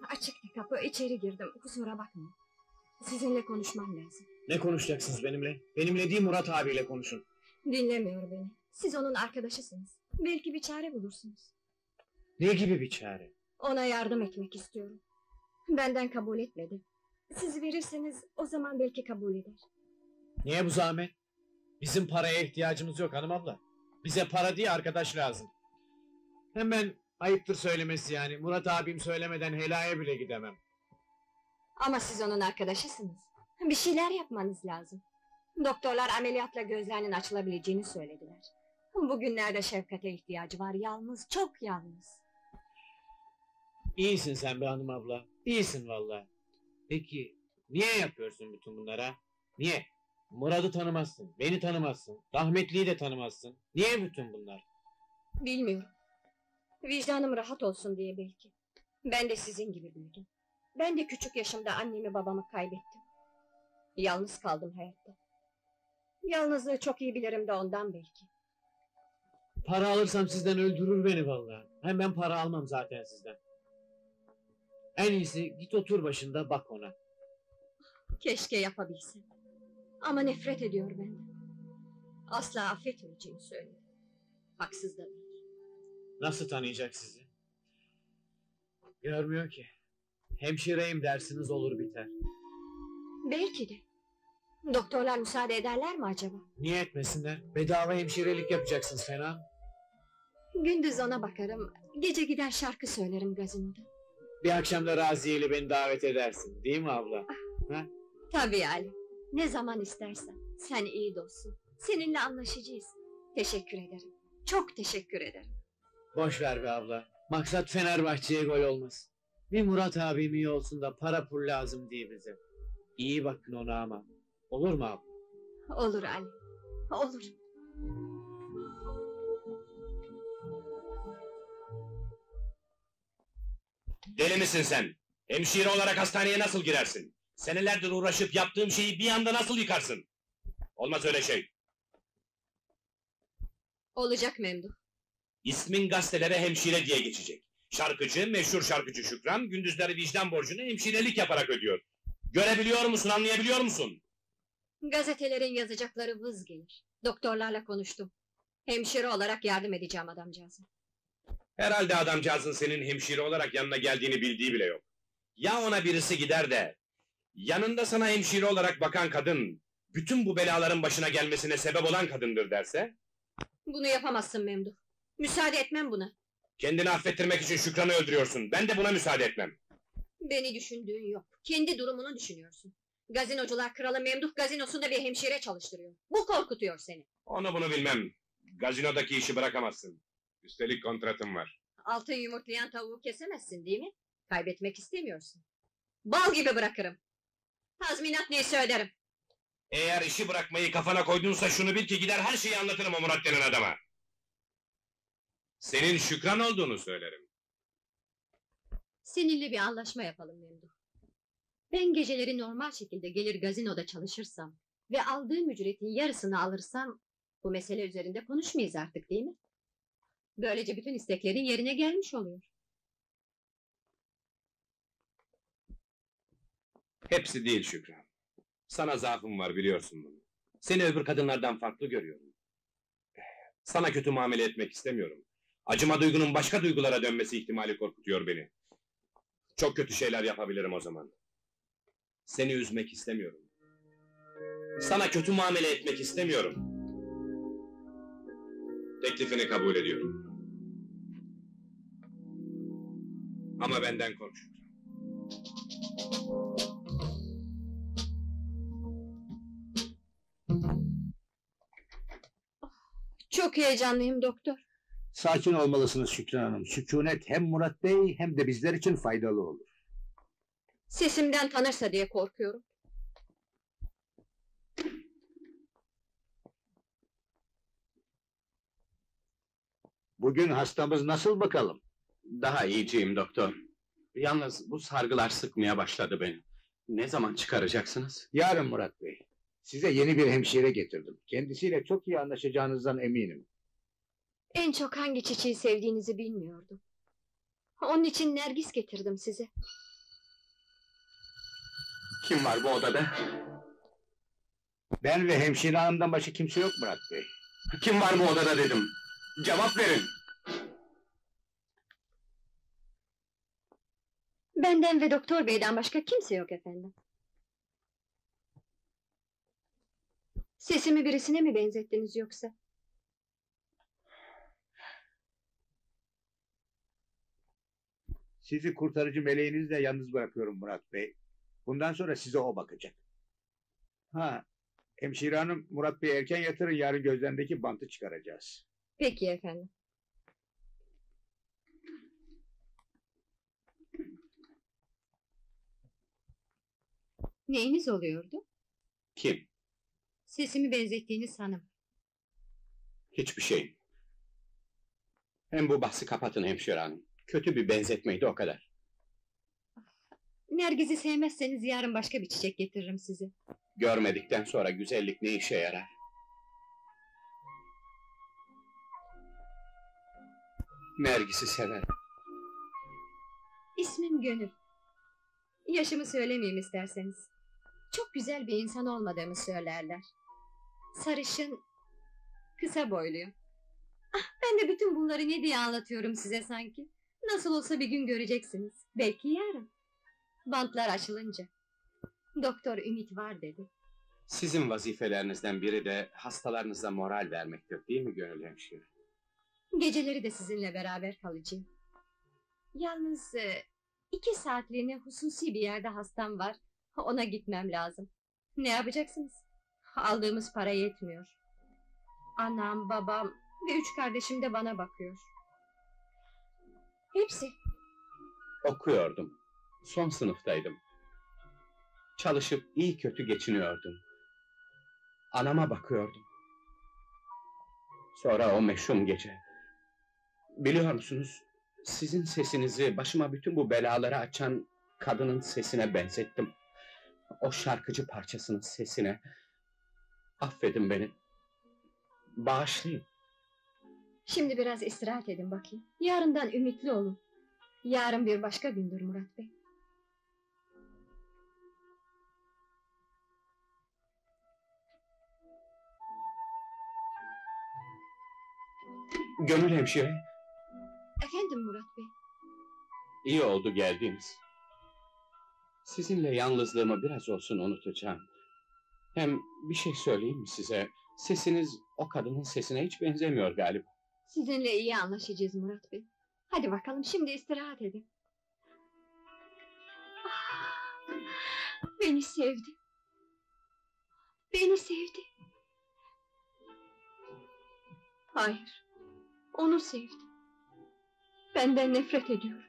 Açıktı kapı, içeri girdim, kusura bakmayın. Sizinle konuşmam lazım. Ne konuşacaksınız benimle? Benimle değil, Murat abiyle konuşun. Dinlemiyor beni. Siz onun arkadaşısınız. Belki bir çare bulursunuz. Ne gibi bir çare? Ona yardım etmek istiyorum. Benden kabul etmedi. Siz verirseniz o zaman belki kabul eder. Niye bu zahmet? Bizim paraya ihtiyacımız yok hanım abla. Bize para değil, arkadaş lazım. Hem ben, ayıptır söylemesi yani, Murat abim söylemeden helaya bile gidemem. Ama siz onun arkadaşısınız. Bir şeyler yapmanız lazım. Doktorlar ameliyatla gözlerinin açılabileceğini söylediler. Bugünlerde şefkate ihtiyacı var, yalnız, çok yalnız. İyisin sen be hanım abla, iyisin vallahi. Peki, niye yapıyorsun bütün bunlara? Niye? Murat'ı tanımazsın, beni tanımazsın, rahmetliyi de tanımazsın. Niye bütün bunlar? Bilmiyorum. Vicdanım rahat olsun diye belki. Ben de sizin gibi büyüdüm. Ben de küçük yaşımda annemi babamı kaybettim. Yalnız kaldım hayatta. Yalnızlığı çok iyi bilirim de ondan belki. Para alırsam sizden öldürür beni vallahi. Hem ben para almam zaten sizden. En iyisi git otur başında, bak ona. Keşke yapabilsem. Ama nefret ediyor benden. Asla affetmeyeceğini söyledi. Haksız da değil. Nasıl tanıyacak sizi? Görmüyor ki. Hemşireyim dersiniz, olur biter. Belki de. Doktorlar müsaade ederler mi acaba? Niye etmesinler? Bedava hemşirelik yapacaksınız, fena mı? Gündüz ona bakarım, gece gider şarkı söylerim gazinoda. Bir akşam da Raziye ile beni davet edersin, değil mi abla? Ha? Tabii Ali, ne zaman istersen. Sen iyi dostsun, seninle anlaşacağız. Teşekkür ederim, çok teşekkür ederim. Boş ver be abla, maksat Fenerbahçe'ye gol olmasın. Bir Murat abim iyi olsun da para pul lazım diye bize. İyi bakın ona ama, olur mu abla? Olur Ali, olur. Deli misin sen? Hemşire olarak hastaneye nasıl girersin? Senelerdir uğraşıp yaptığım şeyi bir anda nasıl yıkarsın? Olmaz öyle şey. Olacak Memduh. İsmin gazetelere hemşire diye geçecek. Şarkıcı, meşhur şarkıcı Şükran, gündüzleri vicdan borcunu hemşirelik yaparak ödüyor. Görebiliyor musun, anlayabiliyor musun? Gazetelerin yazacakları vız gelir. Doktorlarla konuştum. Hemşire olarak yardım edeceğim adamcağıza. Herhalde adamcağızın senin hemşire olarak yanına geldiğini bildiği bile yok. Ya ona birisi gider de, yanında sana hemşire olarak bakan kadın, bütün bu belaların başına gelmesine sebep olan kadındır derse? Bunu yapamazsın Memduh. Müsaade etmem buna. Kendini affettirmek için Şükran'ı öldürüyorsun, ben de buna müsaade etmem. Beni düşündüğün yok. Kendi durumunu düşünüyorsun. Gazinocular kralı Memduh gazinosunda bir hemşire çalıştırıyor. Bu korkutuyor seni. Onu bunu bilmem. Gazinodaki işi bırakamazsın. Üstelik kontratım var. Altın yumurtlayan tavuğu kesemezsin değil mi? Kaybetmek istemiyorsun. Bal gibi bırakırım. Tazminat neyse öderim. Eğer işi bırakmayı kafana koydunsa şunu bil ki gider her şeyi anlatırım o Murat denen adama. Senin Şükran olduğunu söylerim. Seninle bir anlaşma yapalım Memduh. Ben geceleri normal şekilde gelir gazinoda çalışırsam ve aldığım ücretin yarısını alırsam bu mesele üzerinde konuşmayız artık değil mi? Böylece bütün isteklerin yerine gelmiş oluyor. Hepsi değil Şükran. Sana zaafım var biliyorsun bunu. Seni öbür kadınlardan farklı görüyorum. Sana kötü muamele etmek istemiyorum. Acıma duygunun başka duygulara dönmesi ihtimali korkutuyor beni. Çok kötü şeyler yapabilirim o zaman. Seni üzmek istemiyorum. Sana kötü muamele etmek istemiyorum. Teklifini kabul ediyorum. Ama benden kork Şükran. Çok heyecanlıyım doktor. Sakin olmalısınız Şükran Hanım. Sükunet hem Murat Bey hem de bizler için faydalı olur. Sesimden tanırsa diye korkuyorum. Bugün hastamız nasıl bakalım? Daha iyiciyim doktor. Yalnız bu sargılar sıkmaya başladı beni. Ne zaman çıkaracaksınız? Yarın Murat Bey. Size yeni bir hemşire getirdim. Kendisiyle çok iyi anlaşacağınızdan eminim. En çok hangi çiçeği sevdiğinizi bilmiyordum. Onun için nergis getirdim size. Kim var bu odada? Ben ve hemşire hanımdan başka kimse yok Murat Bey. Kim var bu odada dedim. Cevap verin. Benden ve doktor beyden başka kimse yok efendim. Sesimi birisine mi benzettiniz yoksa? Sizi kurtarıcı meleğinizle yalnız bırakıyorum Murat Bey. Bundan sonra size o bakacak. Ha, hemşire hanım, Murat Bey'i erken yatırın, yarın gözlerindeki bantı çıkaracağız. Peki efendim. Neyiniz oluyordu? Kim? Sesimi benzettiğiniz hanım. Hiçbir şey. Hem bu bahsi kapatın hemşire hanım. Kötü bir benzetmeydi o kadar. Nergiz'i sevmezseniz yarın başka bir çiçek getiririm size. Görmedikten sonra güzellik ne işe yarar? Nergis'i sever. İsmim Gönül. Yaşımı söylemeyeyim isterseniz. Çok güzel bir insan olmadığımı söylerler. Sarışın, kısa boyluyum. Ah, ben de bütün bunları ne diye anlatıyorum size sanki? Nasıl olsa bir gün göreceksiniz. Belki yarın. Bantlar açılınca. Doktor ümit var dedi. Sizin vazifelerinizden biri de hastalarınıza moral vermektir, değil mi Gönül hemşire? Geceleri de sizinle beraber kalacağım. Yalnız 2 saatliğine hususi bir yerde hastam var. Ona gitmem lazım. Ne yapacaksınız? Aldığımız para yetmiyor. Anam, babam ve 3 kardeşim de bana bakıyor. Hepsi. Okuyordum. Son sınıftaydım. Çalışıp iyi kötü geçiniyordum. Anama bakıyordum. Sonra o meşhum gece. Biliyor musunuz? Sizin sesinizi başıma bütün bu belaları açan kadının sesine benzettim. O şarkıcı parçasının sesine. Affedin beni. Bağışlayın. Şimdi biraz istirahat edin bakayım. Yarından ümitli olun. Yarın bir başka gündür Murat Bey. Gönül hemşire, Efendim Murat Bey. iyi oldu geldiğiniz. Sizinle yalnızlığımı biraz olsun unutacağım. Hem bir şey söyleyeyim mi size? Sesiniz o kadının sesine hiç benzemiyor galiba. Sizinle iyi anlaşacağız Murat Bey. Hadi bakalım şimdi istirahat edin. Ah, beni sevdi. Beni sevdi. Hayır. Onu sevdi. Benden nefret ediyor.